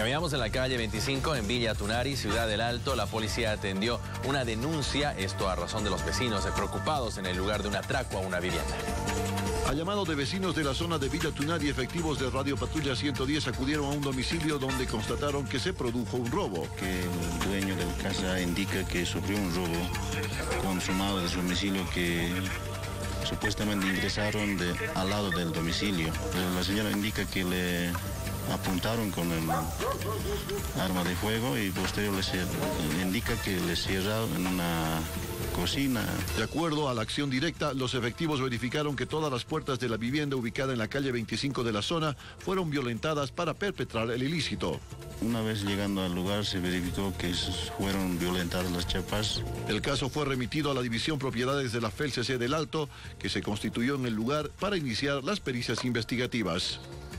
Caminamos en la calle 25 en Villa Tunari, Ciudad del Alto. La policía atendió una denuncia, esto a razón de los vecinos preocupados en el lugar de un atraco a una vivienda. A llamado de vecinos de la zona de Villa Tunari, efectivos de Radio Patrulla 110 acudieron a un domicilio donde constataron que se produjo un robo. Que el dueño de la casa indica que sufrió un robo consumado de su domicilio, que supuestamente ingresaron al lado del domicilio. La señora indica que le apuntaron con el arma de fuego y posterior le indica que le cierraron en una cocina. De acuerdo a la acción directa, los efectivos verificaron que todas las puertas de la vivienda ubicada en la calle 25 de la zona fueron violentadas para perpetrar el ilícito. Una vez llegando al lugar se verificó que fueron violentadas las chapas. El caso fue remitido a la División Propiedades de la FELCC del Alto, que se constituyó en el lugar para iniciar las pericias investigativas.